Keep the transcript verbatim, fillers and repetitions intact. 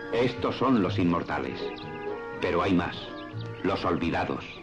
Estos son los inmortales. Pero hay más. Los olvidados.